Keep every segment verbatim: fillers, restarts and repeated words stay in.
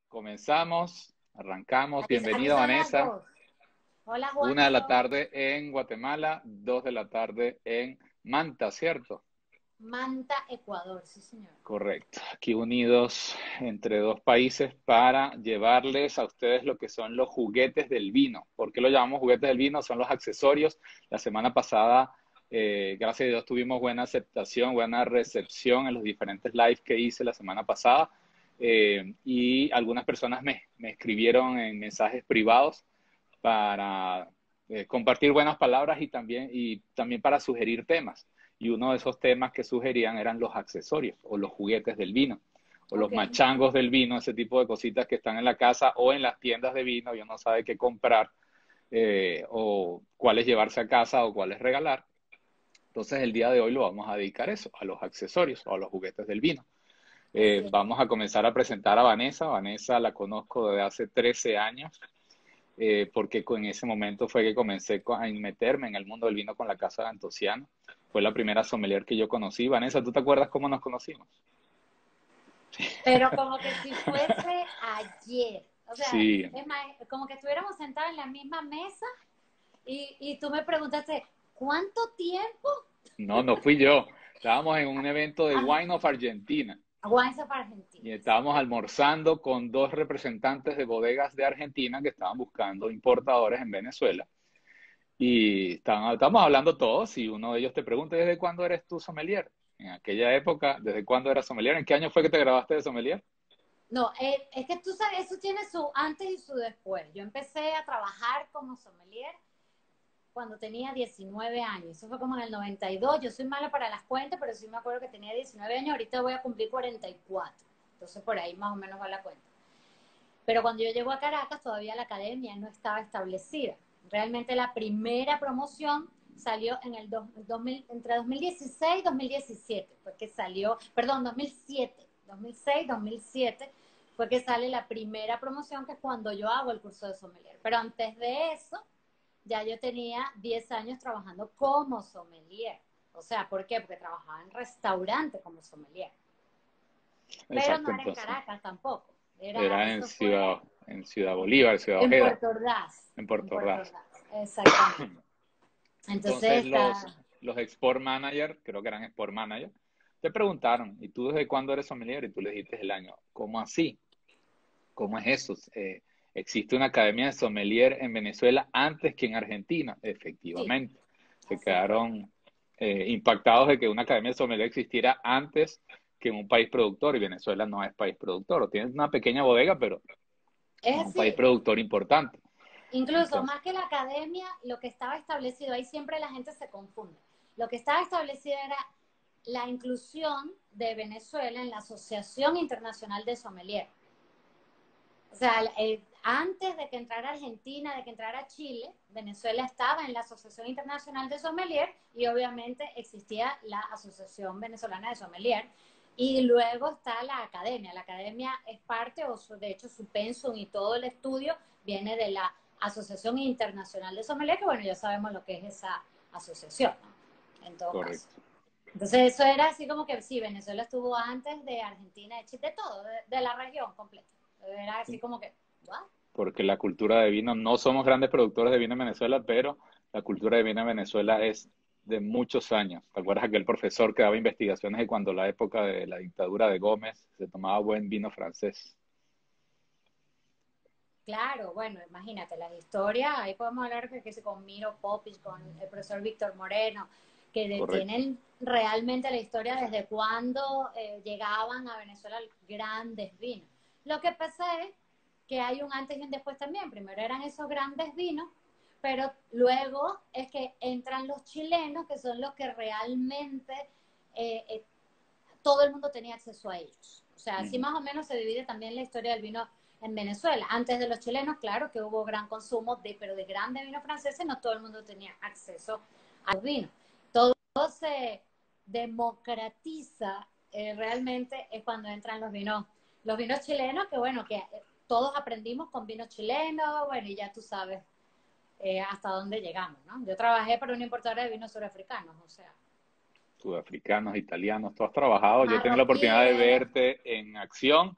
Comenzamos, arrancamos. Aquí, aquí Bienvenida, son las Vanessa. dos. Hola, Una de la Juancho. tarde en Guatemala, dos de la tarde en Manta, ¿cierto? Manta, Ecuador, sí, señor. Correcto. Aquí unidos entre dos países para llevarles a ustedes lo que son los juguetes del vino. ¿Por qué lo llamamos juguetes del vino? Son los accesorios. La semana pasada, eh, gracias a Dios, tuvimos buena aceptación, buena recepción en los diferentes lives que hice la semana pasada. Eh, y algunas personas me, me escribieron en mensajes privados para eh, compartir buenas palabras y también, y también para sugerir temas. Y uno de esos temas que sugerían eran los accesorios o los juguetes del vino o los Ok. machangos del vino, ese tipo de cositas que están en la casa o en las tiendas de vino y uno sabe qué comprar eh, o cuáles llevarse a casa o cuáles regalar. Entonces el día de hoy lo vamos a dedicar a eso, a los accesorios o a los juguetes del vino. Eh, Así es. vamos a comenzar a presentar a Vanessa. Vanessa la conozco desde hace trece años eh, porque en ese momento fue que comencé a meterme en el mundo del vino con la Casa de Antociano. Fue la primera sommelier que yo conocí. Vanessa, ¿tú te acuerdas cómo nos conocimos? Pero como que si fuese ayer. O sea, Sí, es más, como que estuviéramos sentados en la misma mesa y, y tú me preguntaste, ¿cuánto tiempo? no, no fui yo. Estábamos en un evento de Ah, Wine of Argentina Guanza para Argentina, y estábamos exactamente. almorzando con dos representantes de bodegas de Argentina que estaban buscando importadores en Venezuela. Y estaban, estábamos hablando todos y uno de ellos te pregunta, ¿desde cuándo eres tú sommelier? En aquella época, ¿desde cuándo eras sommelier? ¿En qué año fue que te grabaste de sommelier? No, eh, es que tú sabes, eso tiene su antes y su después. Yo empecé a trabajar como sommelier cuando tenía diecinueve años. Eso fue como en el noventa y dos. Yo soy mala para las cuentas, pero sí me acuerdo que tenía diecinueve años. Ahorita voy a cumplir cuarenta y cuatro. Entonces por ahí más o menos va la cuenta. Pero cuando yo llego a Caracas, todavía la academia no estaba establecida. Realmente la primera promoción salió en el dos, dos mil, entre dos mil dieciséis y dos mil diecisiete. Fue que salió, perdón, dos mil siete. dos mil seis, dos mil siete fue que sale la primera promoción, que es cuando yo hago el curso de sommelier. Pero antes de eso, ya yo tenía diez años trabajando como sommelier. O sea, ¿por qué? Porque trabajaba en restaurante como sommelier. Pero Exacto, no era en entonces. Caracas tampoco. Era, Era en eso fue Ciudad, en Ciudad Bolívar, Ciudad en Ojeda, Puerto Ordaz. en En Puerto Puerto Ordaz. Ordaz, exactamente. Entonces Entonces los, está, los Export Manager, creo que eran Export Manager, te preguntaron, ¿y tú desde cuándo eres sommelier? Y tú le dijiste el año. ¿Cómo así? ¿Cómo es eso? Eh, ¿existe una academia de sommelier en Venezuela antes que en Argentina? sí, Efectivamente. Se así fue. quedaron eh, impactados de que una academia de sommelier existiera antes que en un país productor, y Venezuela no es país productor, o tiene una pequeña bodega, pero Es no es un país así. productor importante. Incluso Entonces, más que la academia, lo que estaba establecido, ahí siempre la gente se confunde. Lo que estaba establecido era la inclusión de Venezuela en la Asociación Internacional de Sommelier. O sea, eh, antes de que entrara Argentina, de que entrara Chile, Venezuela estaba en la Asociación Internacional de Sommelier y obviamente existía la Asociación Venezolana de Sommelier. Y luego está la academia. La academia es parte, o su, de hecho su pensum y todo el estudio viene de la Asociación Internacional de Sommelier, que bueno, ya sabemos lo que es esa asociación, ¿no? En todo caso. correcto. Entonces eso era así como que sí, Venezuela estuvo antes de Argentina, de Chile, de todo, de, de la región completa. Era así como que, ¿what? Porque la cultura de vino, no somos grandes productores de vino en Venezuela, pero la cultura de vino en Venezuela es de muchos años. ¿Te acuerdas aquel profesor que daba investigaciones de cuando la época de la dictadura de Gómez se tomaba buen vino francés? Claro, bueno, imagínate, las historias, ahí podemos hablar que, que con Miro Popis, con el profesor Víctor Moreno, que de, Correcto. tienen realmente la historia desde cuando eh, llegaban a Venezuela grandes vinos. Lo que pasa es que hay un antes y un después también. Primero eran esos grandes vinos, pero luego es que entran los chilenos, que son los que realmente eh, eh, todo el mundo tenía acceso a ellos. O sea, así Ujú. más o menos se divide también la historia del vino en Venezuela. Antes de los chilenos, claro que hubo gran consumo, de, pero de grandes vinos franceses no todo el mundo tenía acceso a los vinos. Todo se democratiza eh, realmente es cuando entran los vinos, los vinos chilenos, que bueno, que eh, todos aprendimos con vinos chilenos, bueno, y ya tú sabes eh, hasta dónde llegamos, ¿no? Yo trabajé para una importadora de vinos surafricanos, o sea, Sudafricanos, italianos, tú has trabajado. Yo he tenido la oportunidad de marroquíes, verte en acción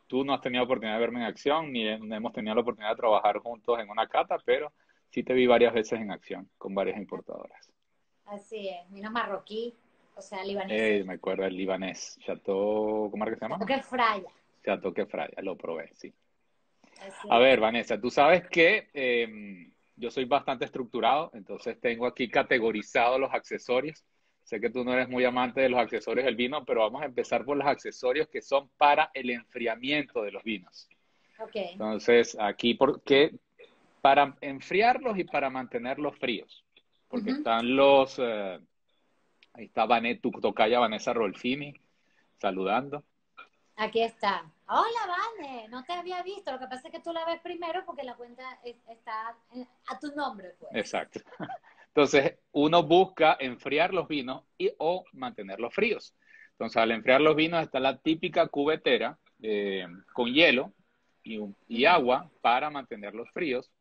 tú no has tenido oportunidad de verme en acción, ni no hemos tenido la oportunidad de trabajar juntos en una cata, pero sí te vi varias veces en acción con varias importadoras. Así es, vino marroquí, o sea, Eh, libaneses. me acuerdo del libanés, Chateau, ¿cómo era que se llama? Creo que fraya. Chateau Quefraya, lo probé, sí. Así A es. ver, Vanessa, tú sabes que eh, yo soy bastante estructurado, entonces tengo aquí categorizados los accesorios. Sé que tú no eres muy amante de los accesorios del vino, pero vamos a empezar por los accesorios que son para el enfriamiento de los vinos. Ok. Entonces, aquí, porque para enfriarlos y para mantenerlos fríos, porque Ujú. están los, eh, ahí está Vanessa, tu tocaya Vanessa Rolfini, saludando. Aquí está. Hola, Vane, no te había visto. Lo que pasa es que tú la ves primero porque la cuenta es- está en- a tu nombre, pues. Exacto. Entonces, uno busca enfriar los vinos y, o mantenerlos fríos. Entonces, al enfriar los vinos está la típica cubetera eh, con hielo y, un- y Ujú. agua para mantenerlos fríos.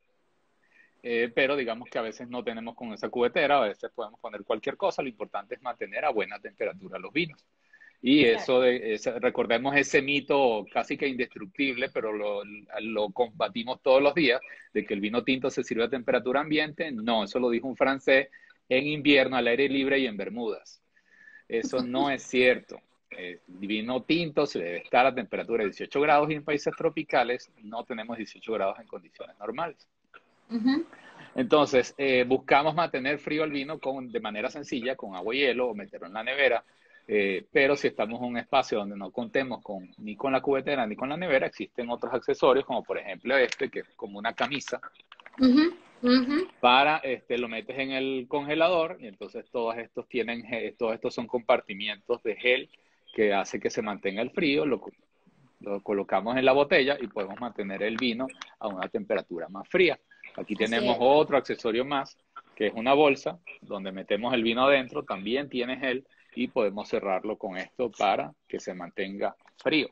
Eh, pero digamos que a veces no tenemos con esa cubetera, a veces podemos poner cualquier cosa. Lo importante es mantener a buena temperatura los vinos. Y Exacto. eso, de, ese- recordemos ese mito casi que indestructible, pero lo, lo combatimos todos los días, de que el vino tinto se sirve a temperatura ambiente. No, eso lo dijo un francés en invierno, al aire libre y en Bermudas. Eso no es cierto. El vino tinto se debe estar a temperatura de dieciocho grados y en países tropicales no tenemos dieciocho grados en condiciones normales. Ujú. Entonces, eh, buscamos mantener frío el vino con, de manera sencilla, con agua y hielo o meterlo en la nevera. Eh, pero si estamos en un espacio donde no contemos con, ni con la cubetera ni con la nevera, existen otros accesorios, como por ejemplo este, que es como una camisa, Ujú. Ujú. para, este, lo metes en el congelador y entonces todos estos tienen, eh, todos estos son compartimientos de gel que hace que se mantenga el frío, lo, lo colocamos en la botella y podemos mantener el vino a una temperatura más fría. Aquí Así tenemos es. otro accesorio más, que es una bolsa donde metemos el vino adentro, también tiene gel y podemos cerrarlo con esto para que se mantenga frío.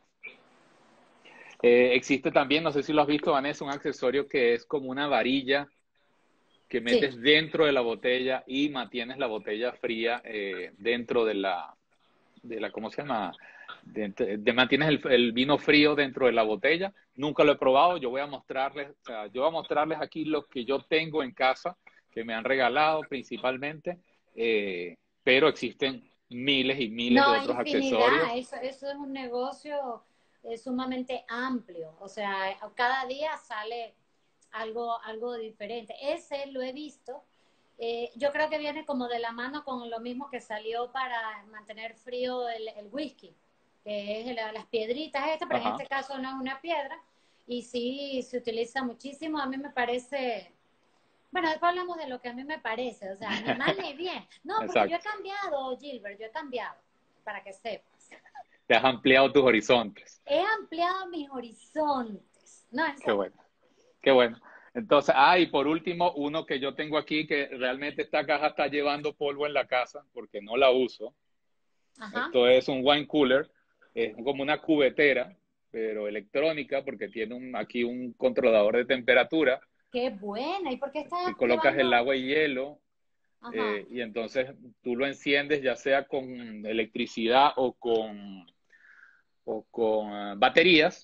Eh, existe también, no sé si lo has visto, Vanessa, un accesorio que es como una varilla que Sí. metes dentro de la botella y mantienes la botella fría eh, dentro de la, de la, ¿cómo se llama? De, de mantienes el, el, vino frío dentro de la botella. Nunca lo he probado. Yo voy a mostrarles, o sea, yo voy a mostrarles aquí lo que yo tengo en casa, que me han regalado principalmente, eh, pero existen miles y miles de No, otros accesorios. infinidad. Eso, eso es un negocio eh, sumamente amplio. O sea, cada día sale algo, algo diferente. Ese lo he visto. Eh, yo creo que viene como de la mano con lo mismo que salió para mantener frío el, el whisky, que es la, las piedritas estas, pero en Ajá. este caso no es una piedra. Y sí se utiliza muchísimo. A mí me parece, bueno, después hablamos de lo que a mí me parece, o sea, ni mal ni bien. No, porque yo he Exacto. cambiado, Gilbert, yo he cambiado, para que sepas. Te has ampliado tus horizontes. He ampliado mis horizontes. No, en Qué serio. bueno. Qué bueno. Entonces, ah, y por último, uno que yo tengo aquí que realmente esta caja está llevando polvo en la casa porque no la uso. Ajá. Esto es un wine cooler, es como una cubetera, pero electrónica porque tiene un, aquí un controlador de temperatura Qué buena. ¿Y por qué y estás colocas el llevando? agua y hielo Ajá. eh, y entonces tú lo enciendes ya sea con electricidad o con, o con uh, baterías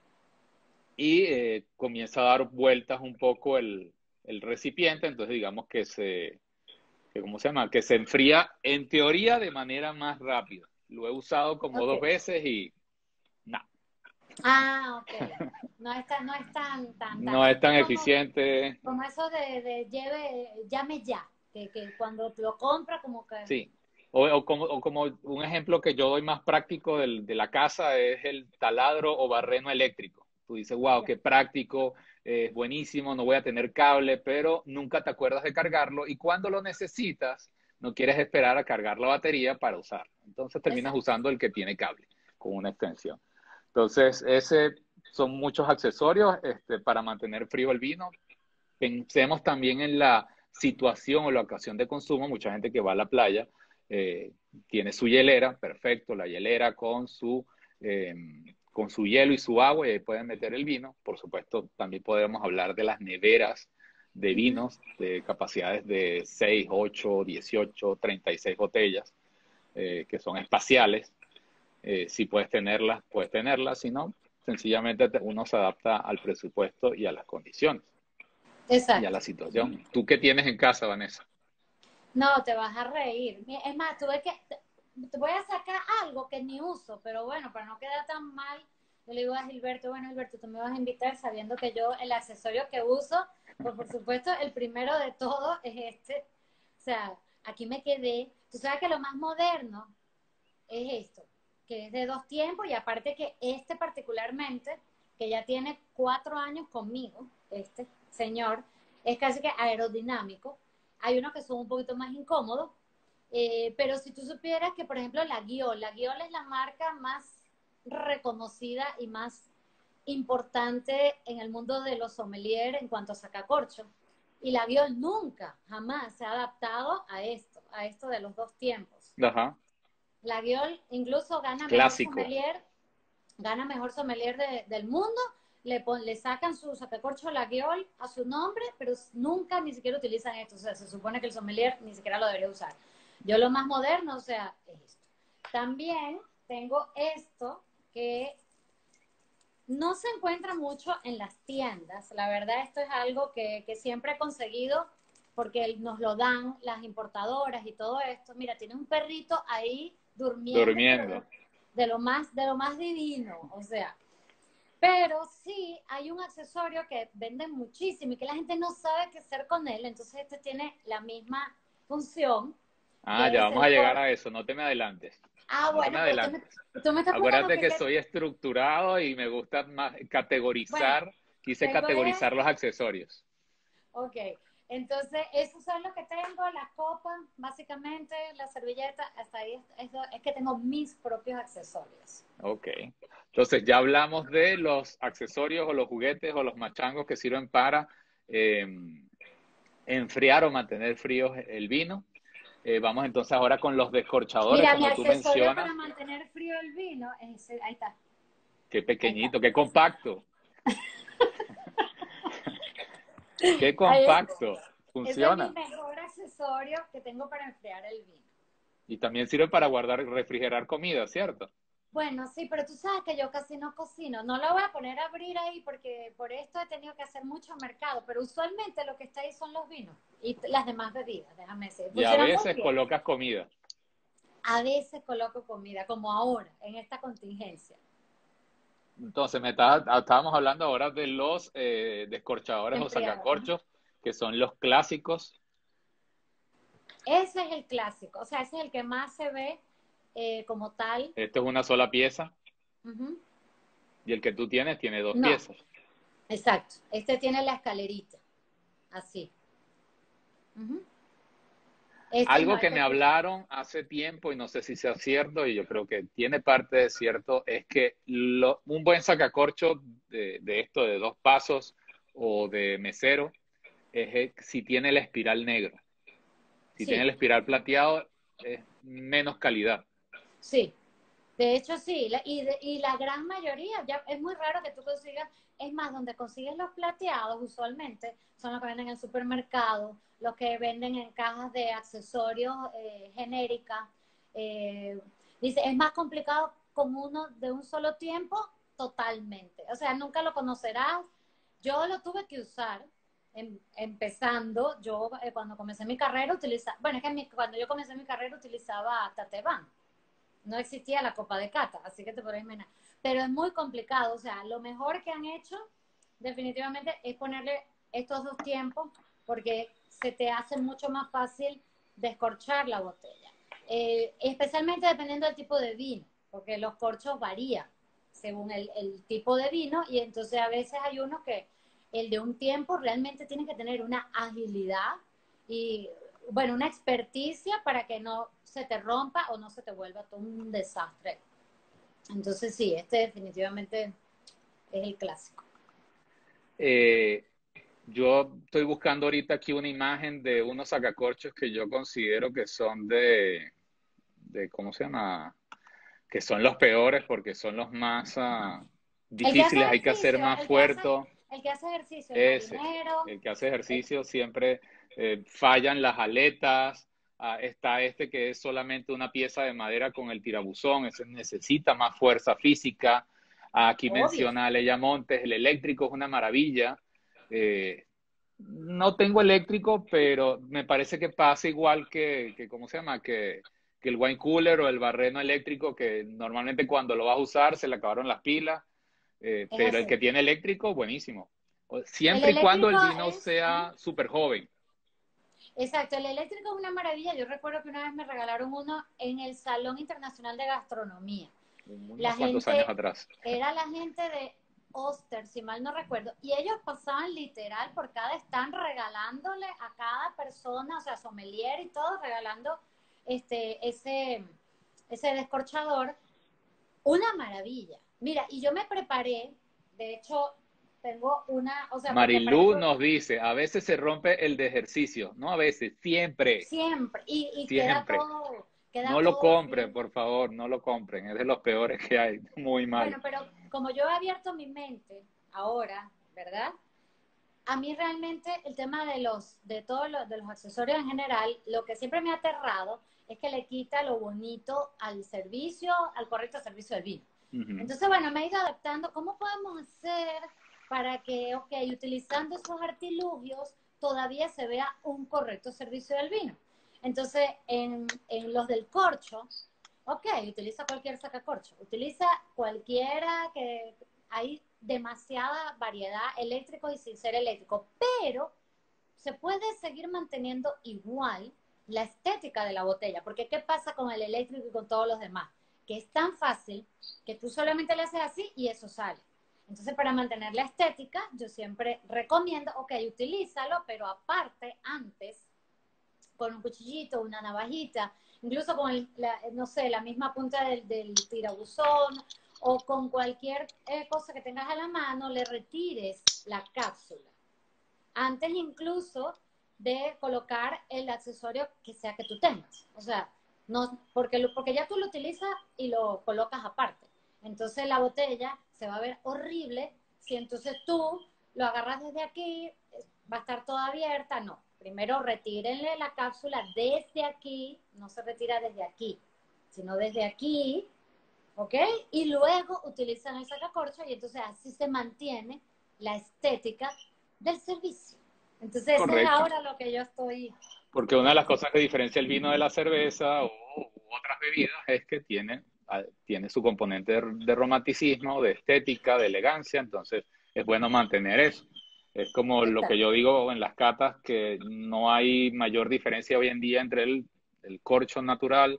y eh, comienza a dar vueltas un poco el, el recipiente, entonces digamos que se, que, ¿cómo se llama? Que se enfría en teoría de manera más rápida. Lo he usado como Ok. dos veces y no, Ah, ok. No es tan, no es tan, tan, tan. no Es, es tan es como, eficiente. como eso de, de lleve, llame ya. Que, que cuando lo compra, como que. Sí. O, o, como, o, como, un ejemplo que yo doy más práctico del, de la casa es el taladro o barreno eléctrico. Tú dices, wow, Ya. qué práctico, es eh, buenísimo, no voy a tener cable, pero nunca te acuerdas de cargarlo y cuando lo necesitas, no quieres esperar a cargar la batería para usarlo. Entonces terminas Exacto. usando el que tiene cable con una extensión. Entonces, ese son muchos accesorios este, para mantener frío el vino. Pensemos también en la situación o la ocasión de consumo. Mucha gente que va a la playa eh, tiene su hielera, perfecto, la hielera con su, eh, con su hielo y su agua y ahí pueden meter el vino. Por supuesto, también podemos hablar de las neveras de Ujú. vinos de capacidades de seis, ocho, dieciocho, treinta y seis botellas, eh, que son espaciales. Eh, si puedes tenerlas, puedes tenerlas, si no, sencillamente te- uno se adapta al presupuesto y a las condiciones y a Exacto. la situación. ¿Tú qué tienes en casa, Vanessa? No, te vas a reír. Mi- Es más, tuve que, te, te voy a sacar algo que ni uso, pero bueno, para no quedar tan mal, yo le digo a Gilberto, bueno, Gilberto, tú me vas a invitar sabiendo que yo el accesorio que uso, pues por supuesto, el primero de todo es este. O sea, aquí me quedé. Tú sabes que lo más moderno es esto, que es de dos tiempos y aparte que este particularmente, que ya tiene cuatro años conmigo, este señor, es casi que aerodinámico. Hay unos que son un poquito más incómodos, eh, pero si tú supieras que, por ejemplo, la Guiol, la Guiol es la marca más reconocida y más importante en el mundo de los sommeliers en cuanto a sacacorcho. Y la Guiol nunca, jamás se ha adaptado a esto, a esto de los dos tiempos. Ajá, La Guiol incluso gana mejor clásico. sommelier, gana mejor sommelier de, del mundo, le, pon, le sacan su sacacorcho la Guiol a su nombre, pero nunca ni siquiera utilizan esto. O sea, se supone que el sommelier ni siquiera lo debería usar. Yo lo más moderno, o sea, es esto. También tengo esto que no se encuentra mucho en las tiendas. La verdad, esto es algo que, que siempre he conseguido porque nos lo dan las importadoras y todo esto. Mira, tiene un perrito ahí durmiendo, pero de, Durmiendo. de lo más, de lo más divino, o sea. Pero sí hay un accesorio que venden muchísimo y que la gente no sabe qué hacer con él. Entonces este tiene la misma función, Ah, que ya es vamos a el llegar core. a eso, no te me adelantes. Ah, No te me bueno, pero tú me, adelantes. tú me estás preguntando Acuérdate que, que que, soy estructurado y me gusta más bueno, categorizar, quise tengo categorizar los este. accesorios. Ok, entonces esos son los que tengo, las copas, básicamente, la servilleta, hasta ahí es, es, es que tengo mis propios accesorios. Ok. Entonces ya hablamos de los accesorios o los juguetes o los machangos que sirven para eh, enfriar o mantener frío el vino. Eh, vamos entonces ahora con los descorchadores, Mira, mi como tú accesorio para mencionas. mantener frío el vino, es ese, ahí está, Qué ahí está. pequeñito, qué compacto, qué Ahí es, compacto. ese es mi Funciona. mejor accesorio que tengo para enfriar el vino. Y también sirve para guardar, refrigerar comida, ¿cierto? Bueno, sí, pero tú sabes que yo casi no cocino. No lo voy a poner a abrir ahí porque por esto he tenido que hacer mucho mercado, pero usualmente lo que está ahí son los vinos y las demás bebidas, déjame decir. Y a Funcionan muy veces bien. colocas comida. A veces coloco comida, como ahora, en esta contingencia. Entonces, me estaba- estábamos hablando ahora de los eh, descorchadores o Enfriado, ajá. sacacorchos, que son los clásicos. Ese es el clásico, o sea, ese es el que más se ve eh, como tal. Esto es una sola pieza Ujú. y el que tú tienes tiene dos No, piezas. exacto. Este tiene la escalerita, así. Ujú. Este no, Algo que me este tiene. hablaron hace tiempo y no sé si sea cierto y yo creo que tiene parte de cierto, es que lo- un buen sacacorcho de, de esto de dos pasos o de mesero es el- si tiene la espiral negra. Si tiene Sí, el espiral plateado es menos calidad. sí. De hecho, sí, la- y, de- y la gran mayoría, ya es muy raro que tú consigas, es más, donde consigues los plateados usualmente son los que venden en el supermercado, los que venden en cajas de accesorios eh, genéricas. eh, Dice, es más complicado con uno de un solo tiempo, totalmente. O sea, nunca lo conocerás. Yo lo tuve que usar em- empezando, yo eh, cuando comencé mi carrera utilizaba, bueno, es que mi- cuando yo comencé mi carrera utilizaba Tateban, no existía la copa de cata, así que te podrás imaginar. Pero es muy complicado, o sea, lo mejor que han hecho definitivamente es ponerle estos dos tiempos porque se te hace mucho más fácil descorchar la botella. Eh, especialmente dependiendo del tipo de vino, porque los corchos varían según el, el tipo de vino y entonces a veces hay unos que el de un tiempo realmente tiene que tener una agilidad y bueno, una experticia para que no se te rompa o no se te vuelva todo un desastre. Entonces sí, este definitivamente es el clásico. Eh, yo estoy buscando ahorita aquí una imagen de unos sacacorchos que yo considero que son de, de ¿cómo se llama? Que son los peores porque son los más uh, El que hace difíciles, hay que hacer ejercicio, más el que hace, fuerte. el que hace ejercicio, el Ese, marinero, el que hace el, ejercicio siempre eh, fallan las aletas. Ah, está este que es solamente una pieza de madera con el tirabuzón, ese necesita más fuerza física. Aquí Obvio. menciona Leia Montes, el eléctrico es una maravilla. Eh, no tengo eléctrico, pero me parece que pasa igual que, que ¿cómo se llama? Que, que el wine cooler o el barreno eléctrico, que normalmente cuando lo vas a usar se le acabaron las pilas, eh, Es pero el que así. tiene eléctrico, buenísimo. El Siempre y cuando eléctrico el vino es, ¿mm? sea súper joven. Exacto, el eléctrico es una maravilla. Yo recuerdo que una vez me regalaron uno en el Salón Internacional de Gastronomía. La Unos cuantos años gente, atrás. era la gente de Oster, si mal no recuerdo, y ellos pasaban literal por cada stand regalándole a cada persona, o sea, sommelier y todo, regalando este, ese, ese descorchador. Una maravilla. Mira, y yo me preparé, de hecho, tengo una, o sea, me preparé Marilú todo, nos dice, a veces se rompe el de ejercicio, no a veces, siempre, siempre, y, y queda siempre. todo, queda No lo todo compren, bien. por favor, no lo compren, es de los peores que hay, muy malo. Bueno, pero como yo he abierto mi mente ahora, ¿verdad? A mí realmente el tema de los, de todos los, de los accesorios en general, lo que siempre me ha aterrado es que le quita lo bonito al servicio, al correcto servicio del vino. Uh -huh. Entonces, bueno, me he ido adaptando. ¿Cómo podemos hacer para que, ok, utilizando esos artilugios, todavía se vea un correcto servicio del vino? Entonces, en, en los del corcho, ok, utiliza cualquier sacacorcho, utiliza cualquiera que hay demasiada variedad eléctrico y sin ser eléctrico, pero se puede seguir manteniendo igual la estética de la botella, porque ¿qué pasa con el eléctrico y con todos los demás? Que es tan fácil que tú solamente le haces así y eso sale. Entonces, para mantener la estética, yo siempre recomiendo, ok, utilízalo, pero aparte, antes, con un cuchillito, una navajita, incluso con, el, la, no sé, la misma punta del, del tirabuzón o con cualquier eh, cosa que tengas a la mano, le retires la cápsula. Antes incluso de colocar el accesorio que sea que tú tengas. O sea, no, porque, lo, porque ya tú lo utilizas y lo colocas aparte. Entonces la botella se va a ver horrible si entonces tú lo agarras desde aquí, va a estar toda abierta. No, primero retírenle la cápsula desde aquí, no se retira desde aquí, sino desde aquí, ¿ok? Y luego utilizan el sacacorcho y entonces así se mantiene la estética del servicio. Entonces eso es Correcto, ahora lo que yo estoy porque una de las este, cosas que diferencia el vino de la cerveza o u otras bebidas es que tiene, tiene su componente de, de romanticismo, de estética, de elegancia, entonces es bueno mantener eso. Es como lo que exacto, yo digo en las catas, que no hay mayor diferencia hoy en día entre el, el corcho natural,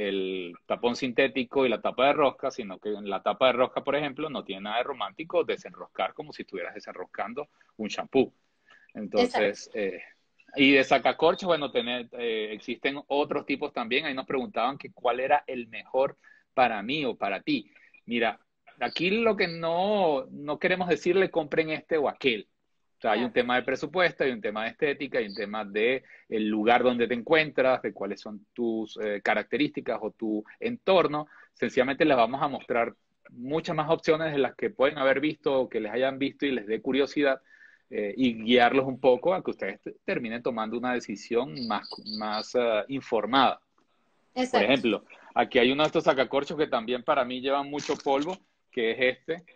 el tapón sintético y la tapa de rosca, sino que en la tapa de rosca, por ejemplo, no tiene nada de romántico desenroscar como si estuvieras desenroscando un champú. exacto. Entonces, eh, y de sacacorchos, bueno, tener, eh, existen otros tipos también. Ahí nos preguntaban que cuál era el mejor para mí o para ti. Mira, aquí lo que no, no queremos decirle compren este o aquel. O sea, hay un Claro, tema de presupuesto, hay un tema de estética, hay un tema de el lugar donde te encuentras, de cuáles son tus eh, características o tu entorno. Sencillamente les vamos a mostrar muchas más opciones de las que pueden haber visto o que les hayan visto y les dé curiosidad, eh, y guiarlos un poco a que ustedes terminen tomando una decisión más, más uh, informada. Por exacto. ejemplo, aquí hay uno de estos sacacorchos que también para mí llevan mucho polvo, que es este.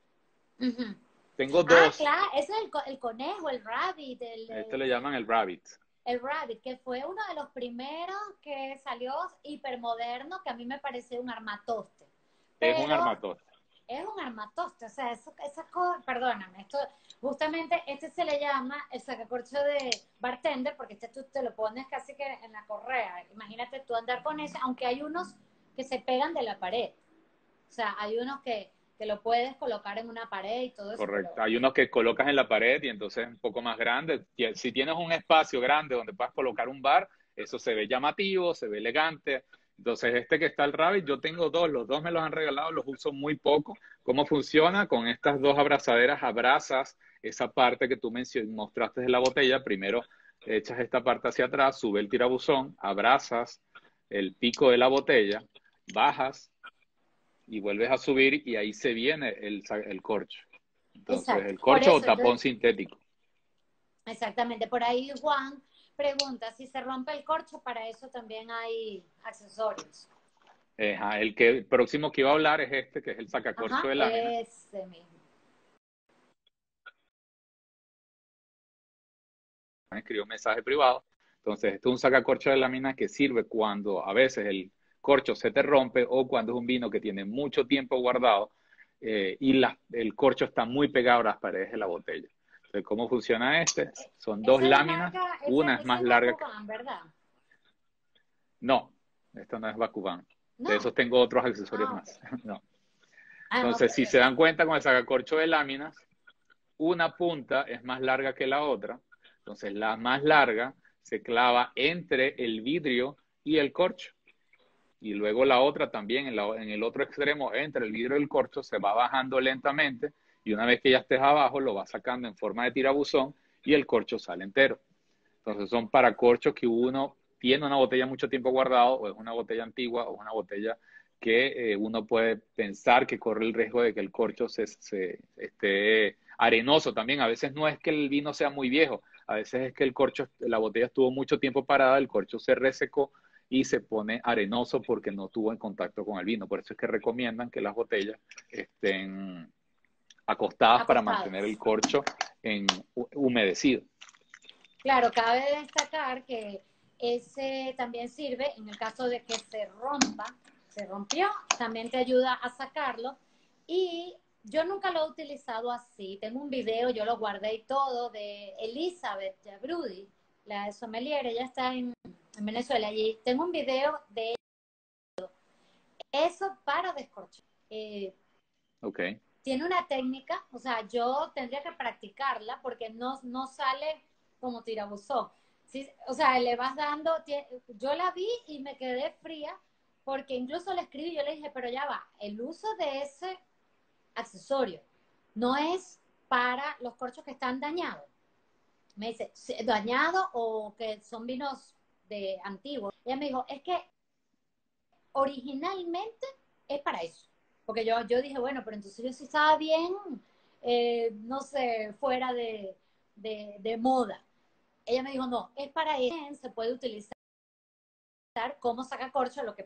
Uh-huh. Tengo Ah, dos. claro, ese es el, el conejo, el rabbit, el, Este le el, llaman el rabbit. el rabbit, que fue uno de los primeros que salió hipermoderno, que a mí me pareció un armatoste. Es un Pero armatoste. es un armatoste, o sea, eso, esa cosa, perdóname, esto, justamente este se le llama el sacacorcho de bartender, porque este tú te lo pones casi que en la correa, imagínate tú andar con ese, aunque hay unos que se pegan de la pared, o sea, hay unos que, que lo puedes colocar en una pared y todo eso, pero Correcto. Hay unos que colocas en la pared y entonces es un poco más grande. Si tienes un espacio grande donde puedas colocar un bar, eso se ve llamativo, se ve elegante. Entonces, este que está el Rabbit, yo tengo dos, los dos me los han regalado, los uso muy poco. ¿Cómo funciona? Con estas dos abrazaderas abrazas esa parte que tú mostraste de la botella. Primero echas esta parte hacia atrás, sube el tirabuzón, abrazas el pico de la botella, bajas y vuelves a subir y ahí se viene el, el corcho. Entonces, exacto, el por corcho o eso, tapón entonces, sintético. exactamente, por ahí Juan pregunta si se rompe el corcho, para eso también hay accesorios. Eh, ajá, el que el próximo que iba a hablar es este, que es el sacacorcho Ajá, de lámina. ese mismo. Me escribió un mensaje privado. Entonces, esto es un sacacorcho de lámina que sirve cuando a veces el corcho se te rompe o cuando es un vino que tiene mucho tiempo guardado eh, y la, el corcho está muy pegado a las paredes de la botella. Entonces, ¿cómo funciona este? E- Son dos Esa es la láminas, marca, ese, una es ese más es larga que... Bakugan, ¿verdad? No, esto no es Bakugan. De No. esos tengo otros accesorios Ah, ok. más. No. Ah, ok, Entonces, si se dan cuenta con el sacacorcho de láminas, una punta es más larga que la otra, entonces la más larga se clava entre el vidrio y el corcho. Y luego la otra también en, la, en el otro extremo, entre el vidrio y el corcho, se va bajando lentamente y una vez que ya estés abajo, lo vas sacando en forma de tirabuzón y el corcho sale entero. Entonces son para corchos que uno tiene una botella mucho tiempo guardado o es una botella antigua o una botella que eh, uno puede pensar que corre el riesgo de que el corcho se, se esté arenoso también. A veces no es que el vino sea muy viejo, a veces es que el corcho, la botella estuvo mucho tiempo parada, el corcho se resecó y se pone arenoso porque no tuvo en contacto con el vino. Por eso es que recomiendan que las botellas estén acostadas para mantener el acostados. corcho en, humedecido. Claro, cabe destacar que ese también sirve en el caso de que se rompa, se rompió, también te ayuda a sacarlo. Y yo nunca lo he utilizado así. Tengo un video, yo lo guardé y todo, de Elizabeth Jabrudi, la sommelier, ella está en, en Venezuela. Y tengo un video de eso para descorchar. Eh, Ok. tiene una técnica, o sea, yo tendría que practicarla porque no, no sale como tirabuzón. Sí, o sea, le vas dando, yo la vi y me quedé fría porque incluso le escribí, yo le dije, pero ya va, el uso de ese accesorio no es para los corchos que están dañados. Me dice, dañados o que son vinos de antiguos. Ella me dijo, es que originalmente es para eso. Porque yo, yo dije, bueno, pero entonces yo sí estaba bien, eh, no sé, fuera de, de, de, moda. Ella me dijo, no, es para eso, se puede utilizar como sacacorcho, lo que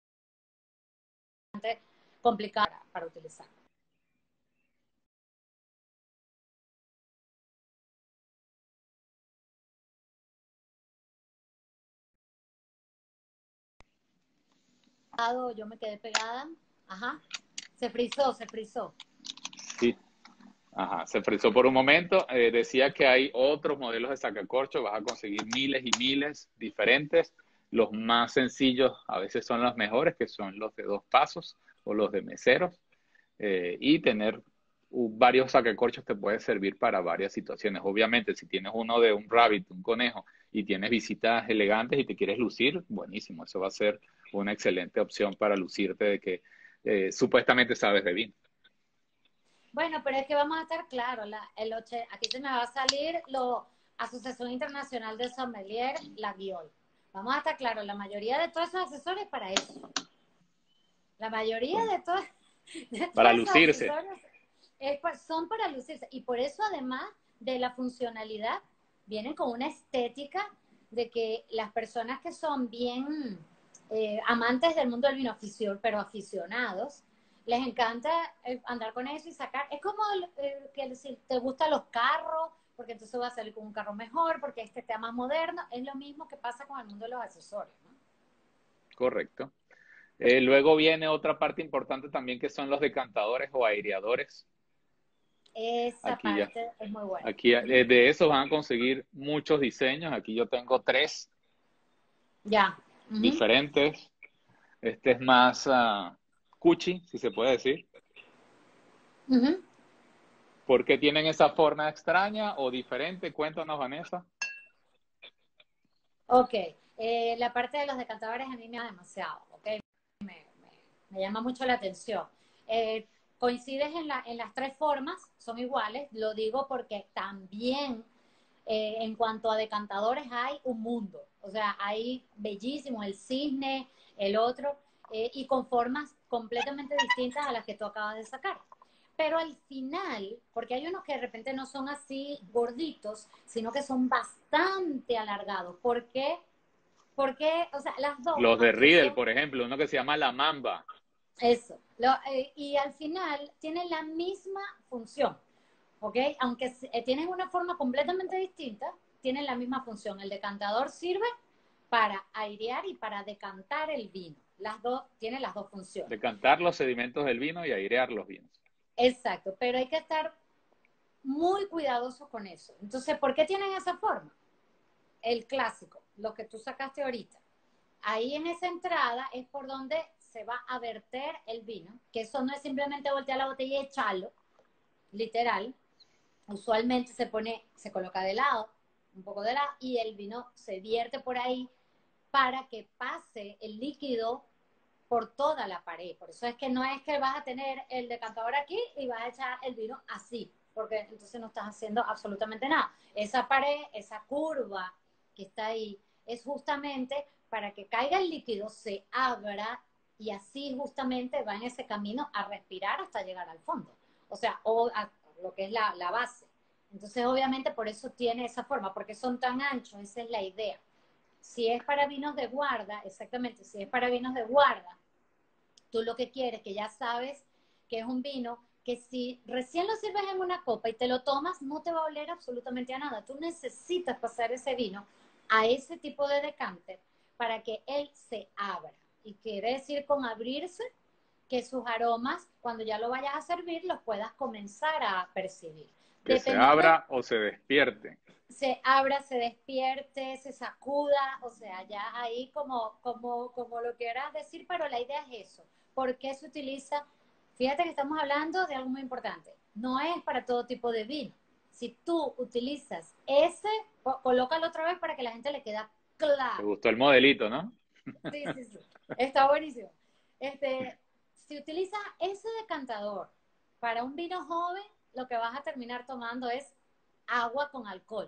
es complicado para, para utilizar. Yo me quedé pegada, ajá, se frizó, se frizó. Sí, ajá, se frizó por un momento. Eh, decía que hay otros modelos de sacacorcho, vas a conseguir miles y miles diferentes. Los más sencillos a veces son los mejores, que son los de dos pasos o los de meseros. Eh, y tener uh, varios sacacorchos te puede servir para varias situaciones. Obviamente, si tienes uno de un rabbit, un conejo, y tienes visitas elegantes y te quieres lucir, buenísimo. Eso va a ser una excelente opción para lucirte de que eh, supuestamente sabes de vino. Bueno, pero es que vamos a estar claros, la, el oche, aquí se me va a salir la Asociación Internacional de Sommelier, la Guiol. Vamos a estar claros, la mayoría de todos esos accesorios para eso. La mayoría Son de, to de todos para esos lucirse. accesorios es, son para lucirse. Y por eso, además de la funcionalidad, vienen con una estética de que las personas que son bien eh, amantes del mundo del vino, pero aficionados, les encanta andar con eso y sacar. Es como eh, que si te gustan los carros, porque entonces vas a salir con un carro mejor, porque este está más moderno. Es lo mismo que pasa con el mundo de los accesorios, ¿no? Correcto. Eh, luego viene otra parte importante también que son los decantadores o aireadores. Esa Aquí ya, parte es muy buena. aquí Uh -huh. eh, de esos van a conseguir muchos diseños. Aquí yo tengo tres Ya. Uh -huh. diferentes. Este es más uh, cuchi, si se puede decir. Uh -huh. ¿Por qué tienen esa forma extraña o diferente? Cuéntanos, Vanessa. Ok, eh, la parte de los decantadores a mí me da demasiado, ok, me, me, me llama mucho la atención. Eh, coincides en, la, en las tres formas, son iguales, lo digo porque también eh, en cuanto a decantadores hay un mundo, o sea, hay bellísimos, el cisne, el otro, eh, y con formas completamente distintas a las que tú acabas de sacar. Pero al final, porque hay unos que de repente no son así gorditos, sino que son bastante alargados. ¿Por qué? Porque, o sea, las dos, Los de aunque Riedel, son por ejemplo, uno que se llama la Mamba. eso, lo, eh, y al final tienen la misma función, ¿ok? Aunque eh, tienen una forma completamente distinta, tienen la misma función. El decantador sirve para airear y para decantar el vino. Las dos, tienen las dos funciones. Decantar los sedimentos del vino y airear los vinos. Exacto, pero hay que estar muy cuidadosos con eso. Entonces, ¿por qué tienen esa forma? El clásico, lo que tú sacaste ahorita. Ahí en esa entrada es por donde se va a verter el vino, que eso no es simplemente voltear la botella y echarlo, literal. Usualmente se pone, se coloca de lado, un poco de lado, y el vino se vierte por ahí para que pase el líquido por toda la pared. Por eso es que no es que vas a tener el decantador aquí y vas a echar el vino así, porque entonces no estás haciendo absolutamente nada. Esa pared, esa curva que está ahí, es justamente para que caiga el líquido, se abra y así justamente va en ese camino a respirar hasta llegar al fondo. O sea, o a lo que es la, la base. Entonces, obviamente, por eso tiene esa forma, porque son tan anchos, esa es la idea. Si es para vinos de guarda, exactamente, si es para vinos de guarda, tú lo que quieres, que ya sabes que es un vino que si recién lo sirves en una copa y te lo tomas, no te va a oler absolutamente a nada. Tú necesitas pasar ese vino a ese tipo de decanter para que él se abra. Y quiere decir con abrirse que sus aromas, cuando ya lo vayas a servir, los puedas comenzar a percibir. Que se Dependiendo, abra o se despierte. se abra, se despierte, se sacuda, o sea, ya ahí como, como, como lo quieras decir, pero la idea es eso. ¿Por qué se utiliza? Fíjate que estamos hablando de algo muy importante. No es para todo tipo de vino. Si tú utilizas ese, colócalo otra vez para que la gente le quede ¿Te claro. gustó el modelito, no? Sí, sí, sí. Está buenísimo. Este, si utilizas ese decantador para un vino joven, lo que vas a terminar tomando es agua con alcohol.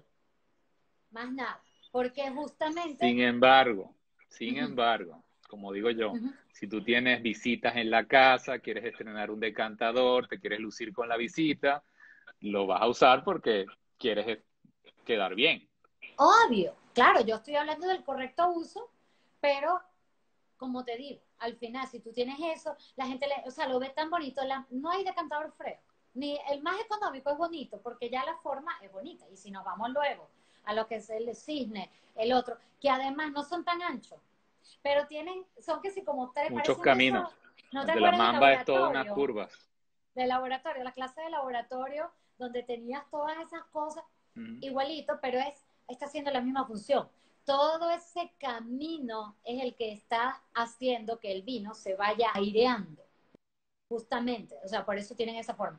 Más nada. Porque justamente. Sin embargo, sin Uh-huh, embargo, como digo yo, uh-huh. si tú tienes visitas en la casa, quieres estrenar un decantador, te quieres lucir con la visita, lo vas a usar porque quieres quedar bien. Obvio, claro, yo estoy hablando del correcto uso, pero como te digo, al final, si tú tienes eso, la gente, le, o sea, lo ve tan bonito, la, no hay decantador feo. Ni el más económico es bonito, porque ya la forma es bonita. Y si nos vamos luego a lo que es el cisne, el otro, que además no son tan anchos, pero tienen, son que si como ustedes Muchos parecen de esos, caminos. ¿no te El de la acuerdas del Mamba es toda unas laboratorio? curvas. De laboratorio, la clase de laboratorio, donde tenías todas esas cosas, Mm. igualito, pero es, está haciendo la misma función. Todo ese camino es el que está haciendo que el vino se vaya aireando, justamente. O sea, por eso tienen esa forma.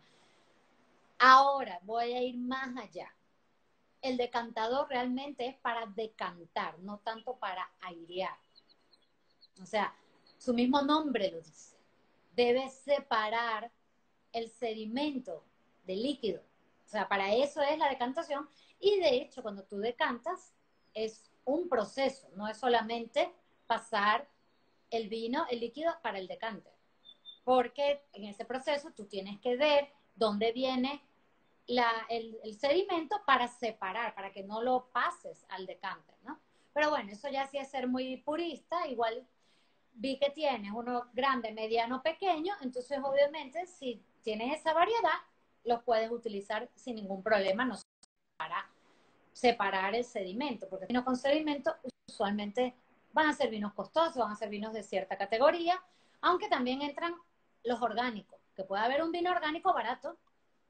Ahora voy a ir más allá. El decantador realmente es para decantar, no tanto para airear. O sea, su mismo nombre lo dice. Debe separar el sedimento del líquido. O sea, para eso es la decantación. Y de hecho, cuando tú decantas, es un proceso, no es solamente pasar el vino, el líquido para el decante. Porque en ese proceso tú tienes que ver dónde viene la, el, el sedimento para separar, para que no lo pases al decante, ¿no? Pero bueno, eso ya sí es ser muy purista, igual vi que tienes uno grande, mediano, pequeño, entonces obviamente si tienes esa variedad, los puedes utilizar sin ningún problema, no para separar el sedimento, porque vinos con sedimento usualmente van a ser vinos costosos, van a ser vinos de cierta categoría, aunque también entran los orgánicos, que puede haber un vino orgánico barato,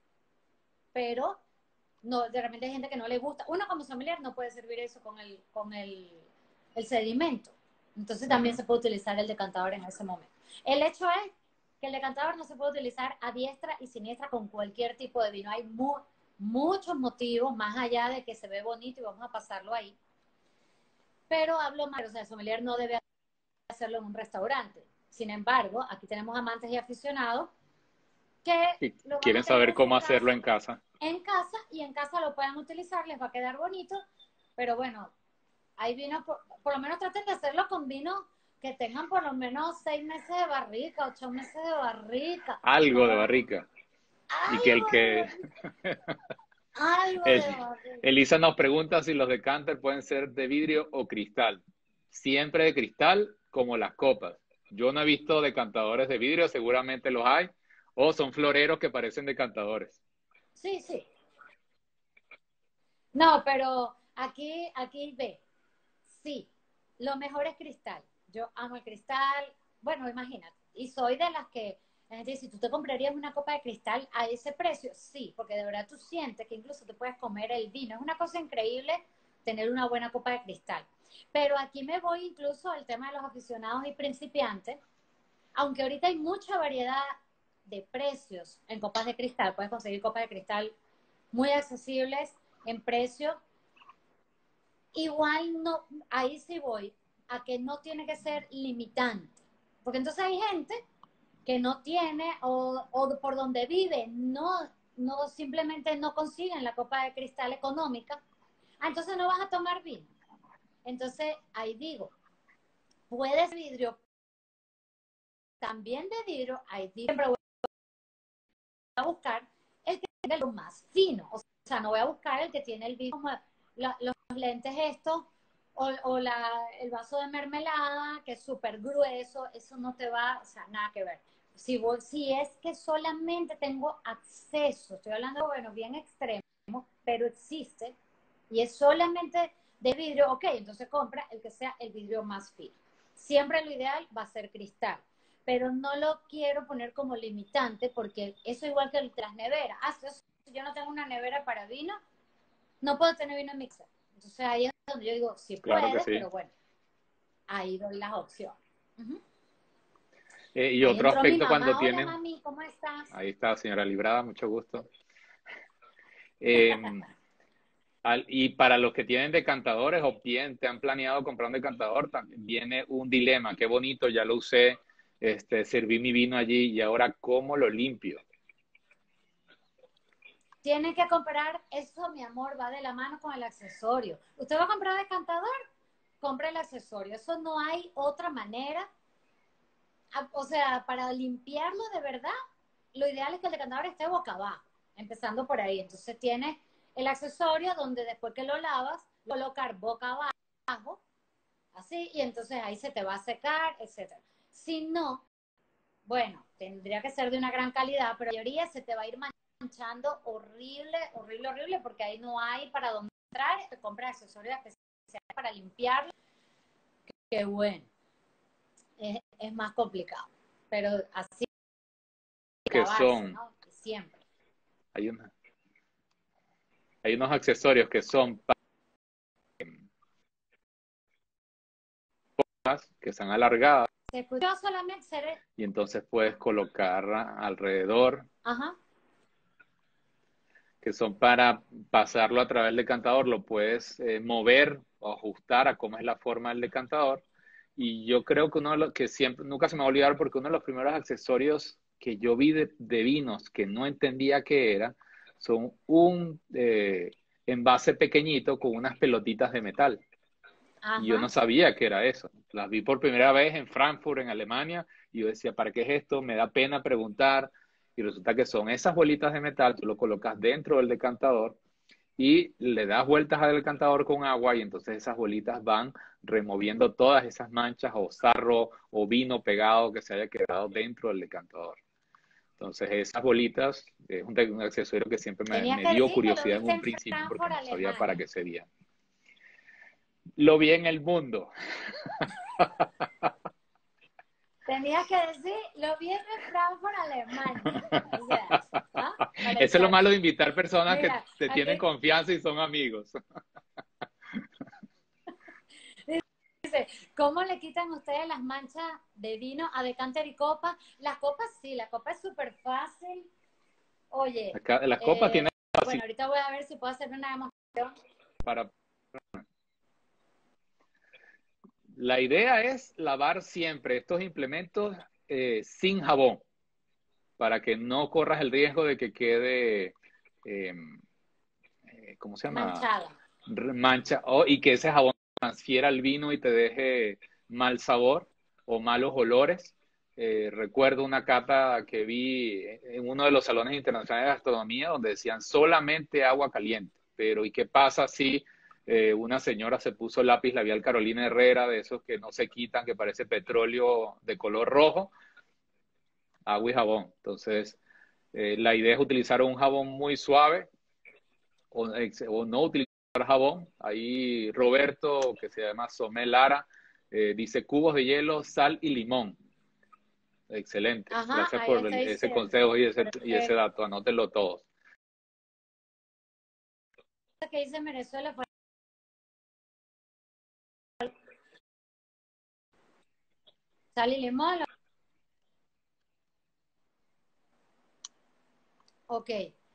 pero no, de repente hay gente que no le gusta. Uno como sommelier no puede servir eso con el, con el, el sedimento. Entonces también Uh-huh. se puede utilizar el decantador en ese momento. El hecho es que el decantador no se puede utilizar a diestra y siniestra con cualquier tipo de vino. Hay mu muchos motivos, más allá de que se ve bonito y vamos a pasarlo ahí. Pero hablo más, o sea, el sommelier no debe hacerlo en un restaurante. Sin embargo, aquí tenemos amantes y aficionados que Y lo van quieren a tener saber en su cómo hacerlo casa, en casa. en casa, y en casa lo pueden utilizar, les va a quedar bonito, pero bueno, hay vinos, por, por lo menos traten de hacerlo con vinos que tengan por lo menos seis meses de barrica, ocho meses de barrica, Algo de no, barrica. Y que el algo de que... barrica, algo el, de barrica. Elisa nos pregunta si los decanter pueden ser de vidrio o cristal. siempre de cristal, como las copas. Yo no he visto decantadores de vidrio, seguramente los hay, o son floreros que parecen decantadores. Sí, sí. No, pero aquí, aquí ve, sí, lo mejor es cristal. Yo amo el cristal. Bueno, imagínate. Y soy de las que, la gente dice, si tú te comprarías una copa de cristal a ese precio, sí, porque de verdad tú sientes que incluso te puedes comer el vino. Es una cosa increíble tener una buena copa de cristal. Pero aquí me voy incluso al tema de los aficionados y principiantes, aunque ahorita hay mucha variedad de precios en copas de cristal. Puedes conseguir copas de cristal muy accesibles en precio. Igual no, ahí sí voy a que no tiene que ser limitante. Porque entonces hay gente que no tiene o, o por donde vive no, no simplemente no consiguen la copa de cristal económica. Ah, entonces no vas a tomar vino. Entonces ahí digo, puedes vidrio, también de vidrio, ahí siempre voy a buscar el que tenga lo más fino. O sea, no voy a buscar el que tiene el vidrio, la, los lentes estos, o, o la, el vaso de mermelada, que es súper grueso, eso no te va, o sea, nada que ver. Si, voy, si es que solamente tengo acceso, estoy hablando, bueno, bien extremo, pero existe, y es solamente de vidrio, ok, entonces compra el que sea el vidrio más fino. Siempre lo ideal va a ser cristal, pero no lo quiero poner como limitante, porque eso igual que las neveras. Ah, si yo no tengo una nevera para vino, no puedo tener vino en mixer. Entonces ahí es donde yo digo, sí Claro que puedes, sí. pero bueno, ahí doy las opciones. Uh-huh. Eh, y Ahí otro entró mi aspecto cuando mamá. Hola, tienen, mami, ¿cómo estás? ahí está, señora Librada, mucho gusto. Eh, al, y para los que tienen decantadores o bien te han planeado comprar un decantador, también viene un dilema. Qué bonito, ya lo usé, este, serví mi vino allí y ahora ¿cómo lo limpio? Tienen que comprar, eso mi amor, va de la mano con el accesorio. ¿Usted va a comprar decantador? Compre el accesorio. Eso no hay otra manera. O sea, para limpiarlo de verdad, lo ideal es que el decantador esté boca abajo, empezando por ahí. Entonces tienes el accesorio donde después que lo lavas, colocar boca abajo, así, y entonces ahí se te va a secar, etcétera. Si no, bueno, tendría que ser de una gran calidad, pero la mayoría se te va a ir manchando horrible, horrible, horrible, porque ahí no hay para dónde entrar, te compras accesorios especiales para limpiarlo, que bueno, es, es más complicado, pero así Que lavarse, son, ¿no? Siempre. hay, una, hay unos accesorios que son patas, que están alargadas, Se escuchó solamente ser... y entonces puedes colocar alrededor, Ajá. que son para pasarlo a través del decantador, lo puedes eh, mover o ajustar a cómo es la forma del decantador. Y yo creo que uno de los que siempre, nunca se me va a olvidar, porque uno de los primeros accesorios que yo vi de, de vinos que no entendía qué era, son un eh, envase pequeñito con unas pelotitas de metal. Y yo no Ajá. sabía qué era eso. Las vi por primera vez en Frankfurt, en Alemania, y yo decía, ¿para qué es esto? Me da pena preguntar. Y resulta que son esas bolitas de metal, tú lo colocas dentro del decantador y le das vueltas al decantador con agua y entonces esas bolitas van removiendo todas esas manchas o sarro o vino pegado que se haya quedado dentro del decantador. Entonces esas bolitas es un, un accesorio que siempre me, Tenías me que dio decir que lo curiosidad en viste un en principio porque Frankfurt, no sabía para Alemania. qué sería. Lo vi en el mundo. Tenías que decir, lo vi en Frankfurt, Alemania. O sea, ¿ah? Para Eso es lo echar. malo de invitar personas que Mira, te tienen aquí confianza y son amigos. dice, ¿cómo le quitan ustedes las manchas de vino a decanter y copa? Las copas sí, la copa es súper fácil. Oye, Las copas eh, tienen así bueno, ahorita voy a ver si puedo hacer una demostración. para... La idea es lavar siempre estos implementos eh, sin jabón, para que no corras el riesgo de que quede, eh, eh, ¿cómo se llama? Manchada. Mancha, oh, y que ese jabón transfiera al vino y te deje mal sabor o malos olores. Eh, recuerdo una cata que vi en uno de los salones internacionales de gastronomía donde decían solamente agua caliente, pero ¿y qué pasa si Eh, una señora se puso lápiz labial Carolina Herrera, de esos que no se quitan, que parece petróleo de color rojo, agua y jabón. Entonces, eh, la idea es utilizar un jabón muy suave o, o no utilizar jabón. Ahí Roberto, que se llama Somé Lara, eh, dice cubos de hielo, sal y limón. Excelente. Ajá, Gracias ahí por está el, ese diciendo. consejo y ese, y ese Perfecto. dato. Anótenlo todos. Que dice Venezuela fue sal y limón. Ok.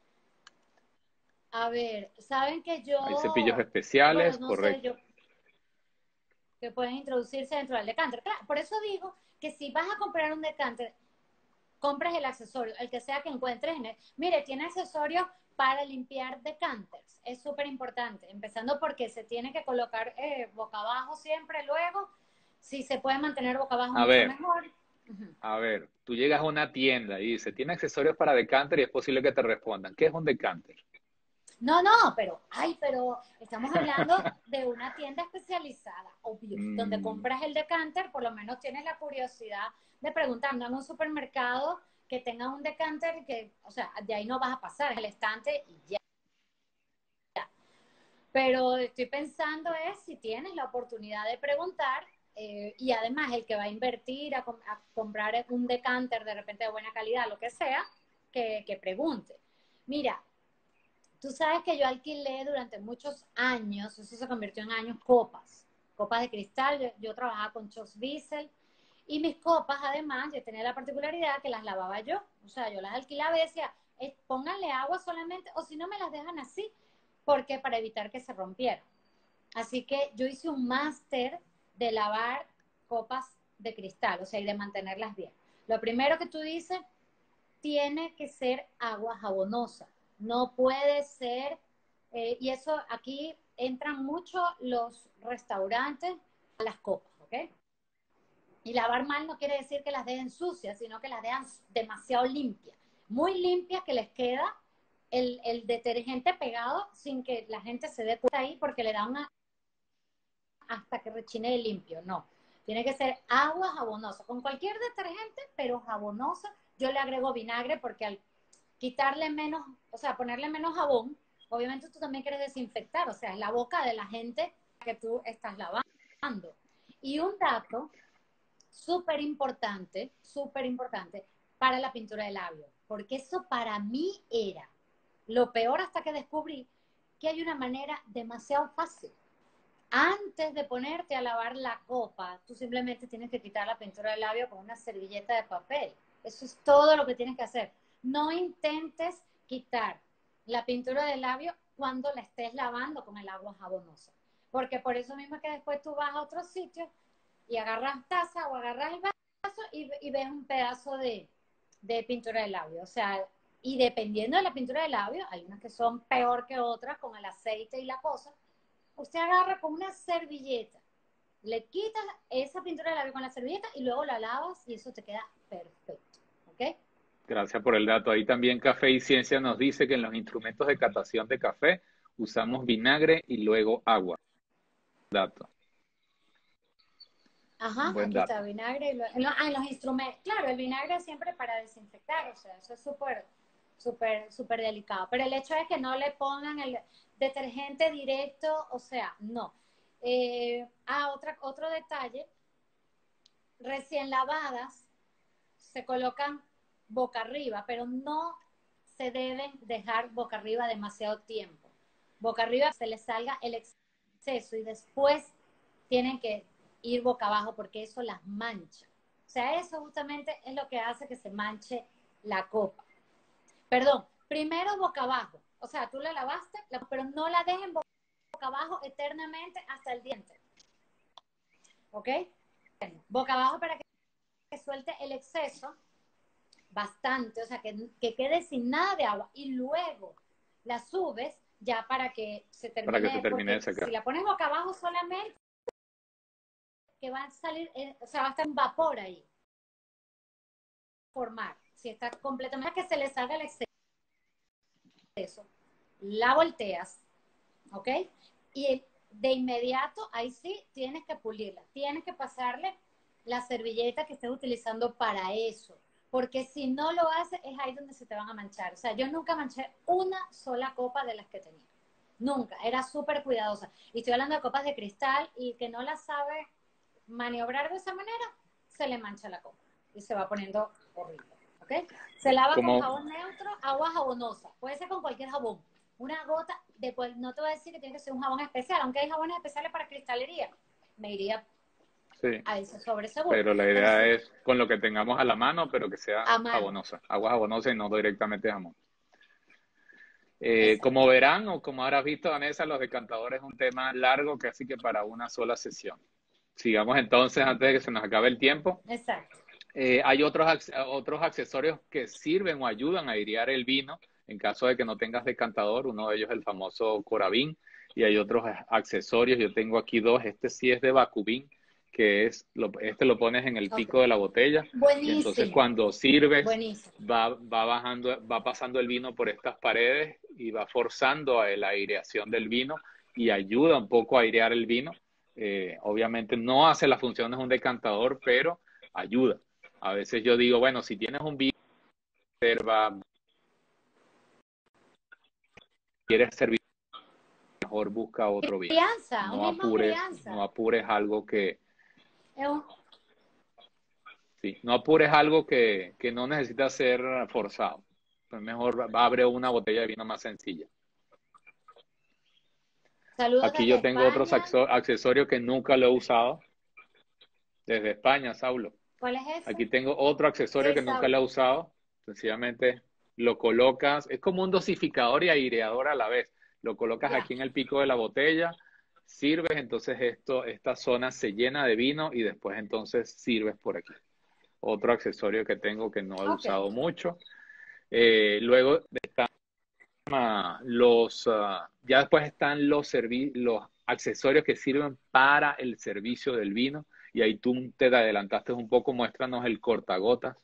A ver, saben que Hay cepillos yo, bueno, especiales, no sé, correcto. yo, que pueden introducirse dentro del decanter. Claro, por eso digo que si vas a comprar un decanter, compras el accesorio, el que sea que encuentres en él. Mire, tiene accesorios para limpiar decanters. Es súper importante, empezando porque se tiene que colocar eh, boca abajo siempre luego. Si se puede mantener boca abajo, A mucho ver, mejor. Uh-huh. a ver, tú llegas a una tienda y dice, ¿tiene accesorios para decanter? Y es posible que te respondan, ¿qué es un decanter? No, no, pero, ay, pero estamos hablando de una tienda especializada, obvio, donde Mm, compras el decanter, por lo menos tienes la curiosidad de preguntar, no en un supermercado que tenga un decanter y que, o sea, de ahí no vas a pasar, es el estante y ya. Pero estoy pensando es si tienes la oportunidad de preguntar eh, y además el que va a invertir a, com a, comprar un decanter de repente de buena calidad, lo que sea, que, que pregunte. Mira, tú sabes que yo alquilé durante muchos años, eso se convirtió en años, copas, copas de cristal. Yo, yo trabajaba con Chos Wiesel y mis copas, además, yo tenía la particularidad que las lavaba yo. O sea, yo las alquilaba y decía, eh, pónganle agua solamente, o si no me las dejan así, porque para evitar que se rompieran. Así que yo hice un máster de lavar copas de cristal, o sea, y de mantenerlas bien. Lo primero que tú dices, tiene que ser agua jabonosa. No puede ser, eh, y eso aquí entran mucho los restaurantes a las copas, ¿ok? Y lavar mal no quiere decir que las dejen sucias, sino que las dejan demasiado limpias. Muy limpias que les queda el, el detergente pegado sin que la gente se dé cuenta ahí porque le da una hasta que rechine de limpio. No, tiene que ser agua jabonosa, con cualquier detergente, pero jabonosa. Yo le agrego vinagre porque al quitarle menos, o sea, ponerle menos jabón, obviamente tú también quieres desinfectar, o sea, es la boca de la gente que tú estás lavando. Y un dato súper importante, súper importante para la pintura de labios, porque eso para mí era lo peor hasta que descubrí que hay una manera demasiado fácil. Antes de ponerte a lavar la copa, tú simplemente tienes que quitar la pintura de labio con una servilleta de papel. Eso es todo lo que tienes que hacer. No intentes quitar la pintura de labio cuando la estés lavando con el agua jabonosa. Porque por eso mismo es que después tú vas a otro sitio y agarras taza o agarras el vaso y, y ves un pedazo de, de pintura de labio. O sea, y dependiendo de la pintura de labio, hay unas que son peor que otras con el aceite y la cosa. Usted agarra con una servilleta, le quitas esa pintura de labio con la servilleta y luego la lavas y eso te queda perfecto. ¿Ok? gracias por el dato. Ahí también Café y Ciencia nos dice que en los instrumentos de catación de café usamos vinagre y luego agua. Dato. Un Ajá, buen aquí está dato. vinagre. En, lo, en, lo, ah, en los instrumentos. Claro, el vinagre es siempre para desinfectar, o sea, eso es súper, súper, súper delicado. Pero el hecho es que no le pongan el detergente directo, o sea, no. Eh, ah, otra, otro detalle, recién lavadas se colocan boca arriba, pero no se deben dejar boca arriba demasiado tiempo. Boca arriba se les salga el exceso y después tienen que ir boca abajo porque eso las mancha. O sea, eso justamente es lo que hace que se manche la copa. Perdón, primero boca abajo. O sea, tú la lavaste, pero no la dejen boca abajo eternamente hasta el diente. ¿Ok? Boca abajo para que suelte el exceso bastante, o sea, que, que quede sin nada de agua y luego la subes ya para que se Para que se termine, termine de porque si secar. la pones boca abajo solamente, que va a salir, eh, o sea, va a estar un vapor ahí, formar, si está completamente, que se le salga el exceso, la volteas, ¿ok? Y de inmediato, ahí sí, tienes que pulirla, tienes que pasarle la servilleta que estés utilizando para eso, porque si no lo haces, es ahí donde se te van a manchar. O sea, yo nunca manché una sola copa de las que tenía, nunca, era súper cuidadosa. Y estoy hablando de copas de cristal, y que no la sabe maniobrar de esa manera, se le mancha la copa y se va poniendo horrible, ¿ok? Se lava con Como, jabón neutro, agua jabonosa, puede ser con cualquier jabón. Una gota, de, no te voy a decir que tiene que ser un jabón especial, aunque hay jabones especiales para cristalería, me iría sí, a ese sobre seguro. pero la Pero idea sí, es con lo que tengamos a la mano, pero que sea a mano, jabonosa, agua jabonosa y no directamente jamón. Eh, exacto. como verán o como habrás visto, Vanessa, los decantadores es un tema largo que así que para una sola sesión. Sigamos entonces antes de que se nos acabe el tiempo. Exacto. Eh, hay otros, otros accesorios que sirven o ayudan a airear el vino en caso de que no tengas decantador. Uno de ellos es el famoso Coravin y hay otros accesorios. Yo tengo aquí dos. Este sí es de Bacubin, que es, lo, este lo pones en el pico Okay. de la botella y entonces Buenísimo, cuando sirves buenísimo. va, va bajando, va pasando el vino por estas paredes y va forzando a la aireación del vino y ayuda un poco a airear el vino. Eh, obviamente no hace las funciones de un decantador, pero ayuda. A veces yo digo, bueno, si tienes un vino, quieres servir, mejor busca otro vino. Crianza, un No mismo apures, no crianza. apures algo que, Es un, sí, no apures algo que, que no necesita ser forzado. Pues mejor abre una botella de vino más sencilla. saludos Aquí desde yo tengo otros España. accesorios que nunca lo he usado desde España, Saulo. ¿Cuál es ese? Aquí tengo otro accesorio Sí, que nunca lo he Saulo. usado. Sencillamente lo colocas, es como un dosificador y aireador a la vez. Lo colocas Ya. aquí en el pico de la botella, sirves, entonces esto, esta zona se llena de vino y después entonces sirves por aquí. Otro accesorio que tengo que no he Ok. usado mucho. Eh, luego están uh, los, uh, ya después están los, servi los accesorios que sirven para el servicio del vino. Y ahí tú te adelantaste un poco, muéstranos el cortagotas.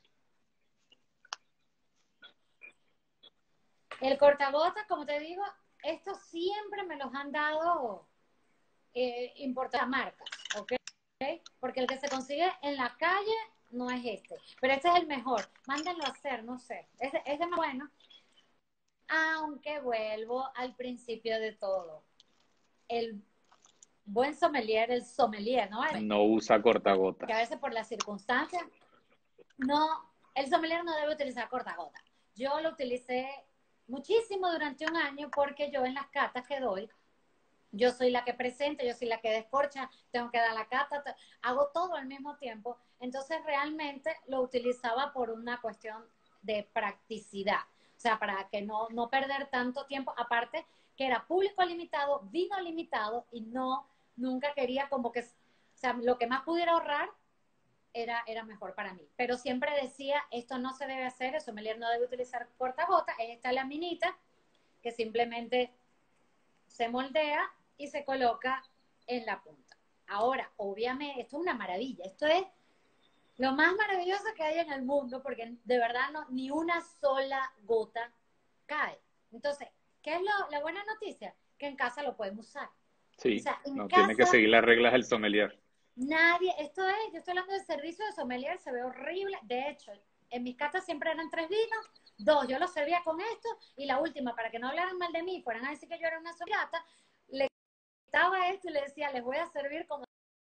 El cortagotas, como te digo, estos siempre me los han dado eh, importantes marcas, ¿ok? Porque el que se consigue en la calle no es este, pero este es el mejor. Mándenlo a hacer, no sé. Este, este es más bueno, aunque vuelvo al principio de todo. El buen sommelier, el sommelier, ¿no? No usa Que a cortagotas. veces por las circunstancias, no, el sommelier no debe utilizar cortagotas. Yo lo utilicé muchísimo durante un año porque yo en las catas que doy, yo soy la que presenta, yo soy la que descorcha, tengo que dar la cata, hago todo al mismo tiempo. Entonces realmente lo utilizaba por una cuestión de practicidad. O sea, para que no, no perder tanto tiempo. Aparte que era público limitado, vino limitado y no, nunca quería como que, o sea, lo que más pudiera ahorrar era, era mejor para mí. Pero siempre decía, esto no se debe hacer, el sommelier no debe utilizar cortagota, es esta laminita que simplemente se moldea y se coloca en la punta. Ahora, obviamente, esto es una maravilla, esto es lo más maravilloso que hay en el mundo, porque de verdad no, ni una sola gota cae. Entonces, ¿qué es lo, la buena noticia? Que en casa lo podemos usar. O Sí, sea, en no tiene que casa seguir las reglas del sommelier. nadie, esto es, yo estoy hablando del servicio de sommelier, se ve horrible. De hecho, en mis catas siempre eran tres vinos, dos, yo los servía con esto, y la última, para que no hablaran mal de mí, fueran a decir que yo era una sommelier, le quitaba esto y le decía, les voy a servir como...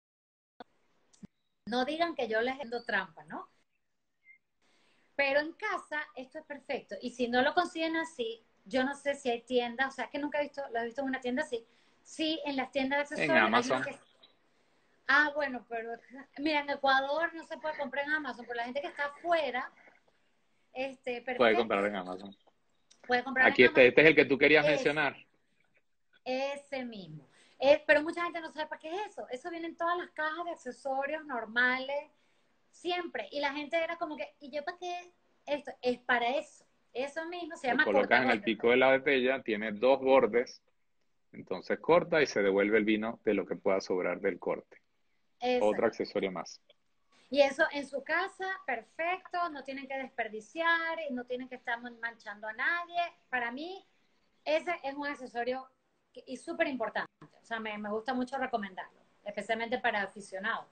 No digan que yo les hago trampa, ¿no? Pero en casa esto es perfecto. Y si no lo consiguen así, yo no sé si hay tiendas, o sea, que nunca he visto, lo he visto en una tienda así. Sí, en las tiendas de En accesorios hay uno Amazon que... Ah, bueno, pero mira, en Ecuador no se puede comprar en Amazon, pero la gente que está afuera, este, puede perfecto, comprar en Amazon. puede comprar en Aquí este, Amazon. este es el que tú querías Ese, mencionar. ese mismo. Eh, pero mucha gente no sabe para qué es eso. Eso viene en todas las cajas de accesorios normales, siempre. Y la gente era como que, ¿y yo para qué? Esto es para eso. Eso mismo se Lo llama colocas en el cortagota. pico de la botella, tiene dos bordes, entonces corta y se devuelve el vino de lo que pueda sobrar del corte. Otro Exacto. accesorio más. Y eso en su casa, perfecto, no tienen que desperdiciar y no tienen que estar manchando a nadie. Para mí, ese es un accesorio y súper importante. O sea, me, me gusta mucho recomendarlo, especialmente para aficionados.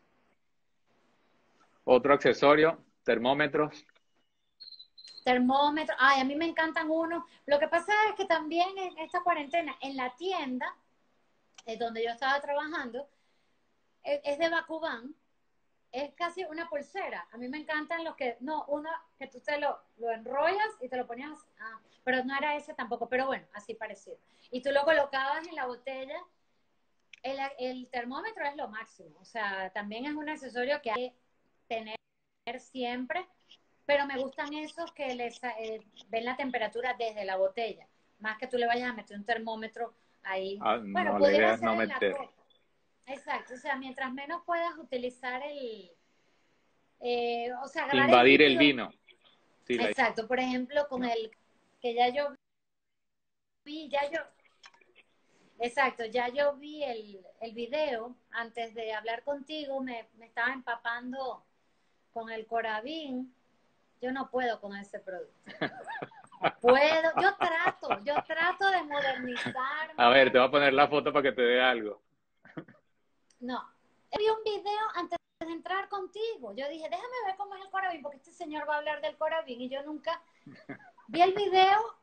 Otro accesorio, termómetros. Termómetro, ay, a mí me encantan unos. Lo que pasa es que también en esta cuarentena, en la tienda eh, donde yo estaba trabajando, es, es de Bakuban, es casi una pulsera. A mí me encantan los que, no, uno que tú te lo, lo enrollas y te lo ponías, ah, pero no era ese tampoco, pero bueno, así parecido. Y tú lo colocabas en la botella. El, el termómetro es lo máximo, o sea, también es un accesorio que hay que tener siempre, pero me gustan esos que les eh, ven la temperatura desde la botella, más que tú le vayas a meter un termómetro ahí. Ah, Bueno, no, la idea pudiera es ser no en la meter. copa. Exacto, o sea, mientras menos puedas utilizar el, eh, o sea, agarrar el Invadir el líquido. vino. Sí, la Exacto, por ejemplo, con no. el que ya yo vi, ya yo, exacto, ya yo vi el, el video antes de hablar contigo, me, me estaba empapando con el Coravin. Yo no puedo con ese producto. No puedo, yo trato, yo trato de A ver, te modernizarme. voy a poner la foto para que te dé algo. No, vi un video antes de entrar contigo. Yo dije, déjame ver cómo es el Coravin, porque este señor va a hablar del Coravin y yo nunca vi el video.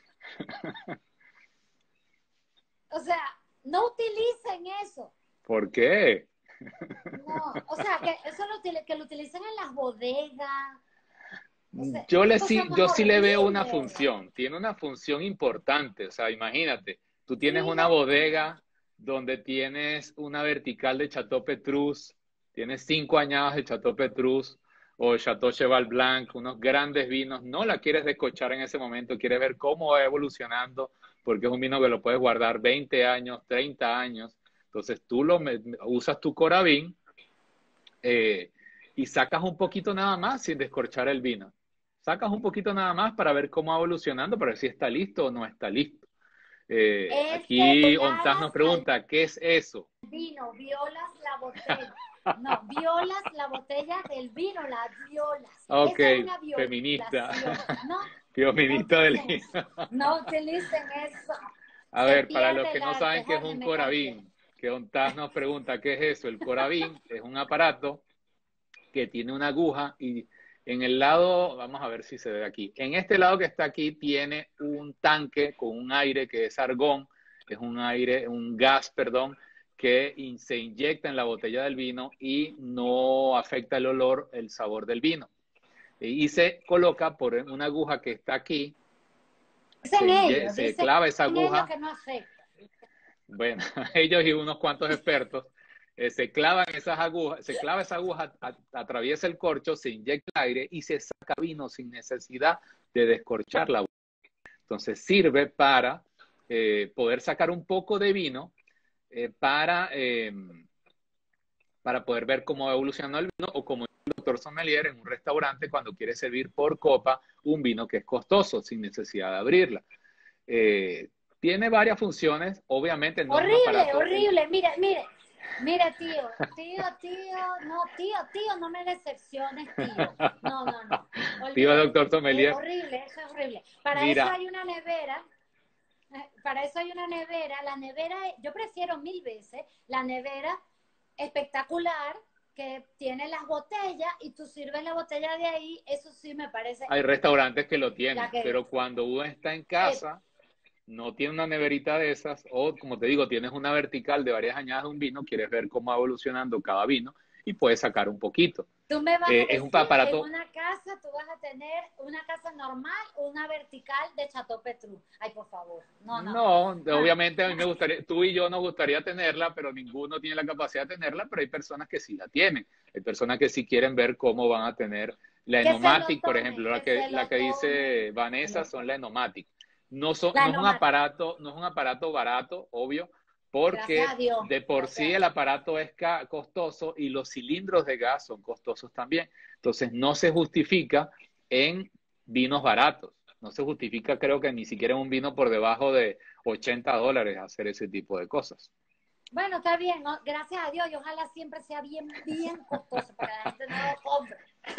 O sea, no utilicen eso. ¿Por qué? No, o sea, que eso lo, que lo utilicen en las bodegas. O sea, Yo, qué le cosa sí, más yo sí le veo una horrible. función, tiene una función importante, o sea, imagínate, tú tienes una Fíjate. bodega donde tienes una vertical de Chateau Petrus, tienes cinco añadas de Chateau Petrus o Chateau Cheval Blanc, unos grandes vinos, no la quieres descochar en ese momento, quieres ver cómo va evolucionando, porque es un vino que lo puedes guardar veinte años, treinta años, entonces tú lo usas tu Coravin eh, y sacas un poquito nada más sin descorchar el vino. Sacas un poquito nada más para ver cómo va evolucionando, para ver si está listo o no está listo. Eh, Ese aquí Ontaz violas nos al pregunta, ¿qué es eso? vino, violas la botella. No, violas la botella del vino, la violas. Ok, Eso es una feminista. violación. No, no Feminista del utilicen vino. eso. No utilicen eso. A Se ver, para los pierde que el no arte. saben qué es Jorge, un me cambio. Coravin, que Ontaz nos pregunta, ¿qué es eso? El Coravin es un aparato que tiene una aguja y en el lado, vamos a ver si se ve aquí, en este lado que está aquí tiene un tanque con un aire que es argón, es un aire, un gas, perdón, que se inyecta en la botella del vino y no afecta el olor, el sabor del vino. Y se coloca por una aguja que está aquí, Dicen se, ellos, se dicen clava esa ellos aguja, que no afecta. bueno, ellos y unos cuantos expertos, eh, se clavan esas agujas, se clava esa aguja, a, atraviesa el corcho, se inyecta aire y se saca vino sin necesidad de descorchar la aguja. Entonces sirve para eh, poder sacar un poco de vino eh, para, eh, para poder ver cómo va evolucionando el vino o como el doctor sommelier en un restaurante cuando quiere servir por copa un vino que es costoso sin necesidad de abrirla. Eh, tiene varias funciones, obviamente no es un Horrible, aparato, el, horrible. Mire, mire, mire, tío, tío, tío, no, tío, tío, no me decepciones, tío. No, no, no. tío Olvídate. doctor Es sommelier, horrible, eso es horrible. Para eso mira, hay una nevera, eh, para eso hay una nevera. La nevera, yo prefiero mil veces la nevera espectacular que tiene las botellas y tú sirves la botella de ahí. Eso sí me parece hay restaurantes que lo la tienen, que pero cuando uno está en eh, casa, no tiene una neverita de esas, o como te digo, tienes una vertical de varias añadas de un vino, quieres ver cómo va evolucionando cada vino y puedes sacar un poquito. tú me vas Eh, a es un decir, en aparato, una casa tú vas a tener una casa normal o una vertical de Chateau Petrus. Ay, por favor. No, no, no. no, obviamente a mí me gustaría, tú y yo nos gustaría tenerla, pero ninguno tiene la capacidad de tenerla, pero hay personas que sí la tienen. Hay personas que sí quieren ver cómo van a tener la Que se lo Enomatic, por tomen, ejemplo, la que que, se la lo que dice tomen. Vanessa son la Enomatic. No, son, La no es un nomás. aparato, no es un aparato barato, obvio, Gracias a porque Dios. de por Gracias sí a el Dios. aparato es costoso y los cilindros de gas son costosos también. Entonces no se justifica en vinos baratos. No se justifica, creo que ni siquiera en un vino por debajo de ochenta dólares hacer ese tipo de cosas. Bueno, está bien, ¿no? Gracias a Dios, y ojalá siempre sea bien, bien costoso para que la gente no lo compre.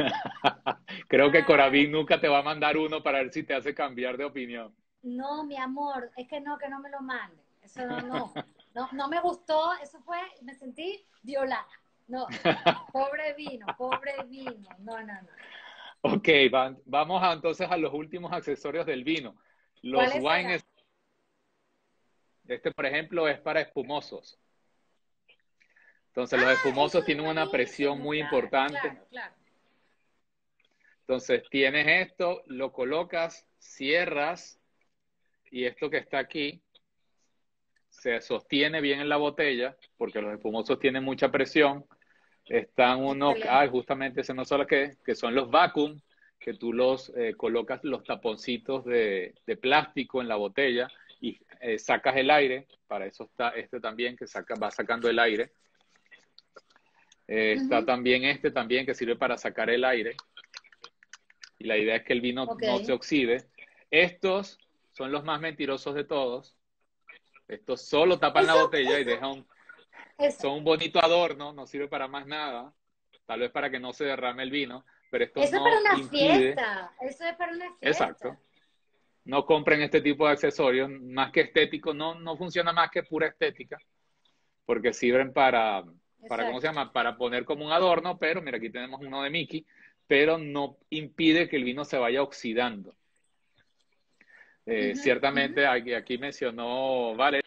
Creo que Ay, Coravin nunca te va a mandar uno para ver si te hace cambiar de opinión. no, mi amor, es que no, que no me lo mande. Eso no, no, no, no me gustó, eso fue, me sentí violada. No, pobre vino, pobre vino, no, no, no. Ok, va- vamos a, entonces a los últimos accesorios del vino. Los ¿Cuáles wine, serán? este por ejemplo es para espumosos. Entonces los Ah, eso espumosos es tienen una presión buenísimo, muy claro, importante. claro, claro. Entonces tienes esto, lo colocas, cierras y esto que está aquí se sostiene bien en la botella porque los espumosos tienen mucha presión. Están unos, ah, Excelente. justamente ese no solo que, que son los vacuum, que tú los eh, colocas los taponcitos de, de, plástico en la botella y eh, sacas el aire. Para eso está este también que saca, va sacando el aire. Eh, está Uh-huh. también este también que sirve para sacar el aire. Y la idea es que el vino Ok. no se oxide. Estos son los más mentirosos de todos. Estos solo tapan la Eso, botella y eso, dejan, eso, son un bonito adorno, no sirve para más nada, tal vez para que no se derrame el vino, pero esto eso es para no una impide, fiesta, eso es para una fiesta. exacto, no compren este tipo de accesorios, más que estético, no, no funciona más que pura estética, porque sirven para, para, ¿cómo se Exacto. llama? Para poner como un adorno, pero mira, aquí tenemos uno de Mickey, pero no impide que el vino se vaya oxidando. Eh, Uh-huh, ciertamente, uh-huh. aquí, aquí mencionó, vale,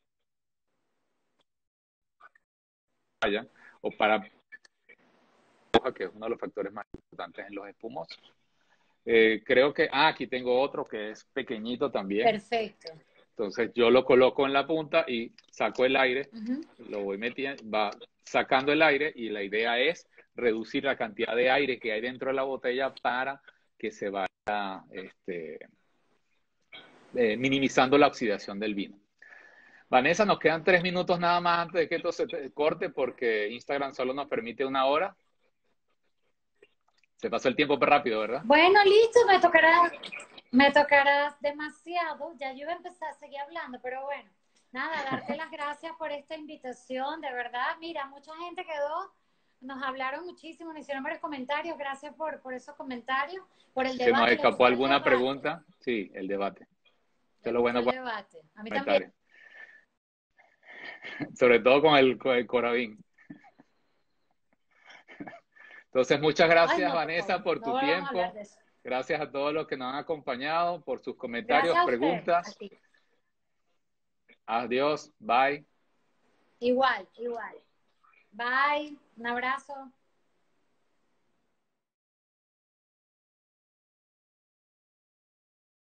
o para que es uno de los factores más importantes en los espumosos. Eh, creo que, ah, aquí tengo otro que es pequeñito también. Perfecto. Entonces yo lo coloco en la punta y saco el aire, Uh-huh. lo voy metiendo, va sacando el aire y la idea es reducir la cantidad de aire que hay dentro de la botella para que se vaya este, eh, minimizando la oxidación del vino. Vanessa, nos quedan tres minutos nada más antes de que esto se corte porque Instagram solo nos permite una hora. Se pasó el tiempo rápido, ¿verdad? Bueno, listo, me tocará, me tocará demasiado. Ya yo iba a empezar a seguir hablando, pero bueno, nada, darte las gracias por esta invitación, de verdad. Mira, mucha gente quedó, nos hablaron muchísimo, nos hicieron varios comentarios. Gracias por, por esos comentarios, por el ¿Se nos debate. ¿Le escapó gustó el alguna debate? pregunta? Sí, el debate. Eso ¿Le es lo gustó bueno el con debate? A mí los también. comentarios. Sobre todo con el, con el Coravin. Entonces, muchas Ay, gracias, no, por favor, Vanessa, por no tu volvamos a hablar tiempo. de eso. Gracias a todos los que nos han acompañado, por sus comentarios, Gracias a usted, a preguntas. ti. Adiós, bye. Igual, igual. Bye, un abrazo.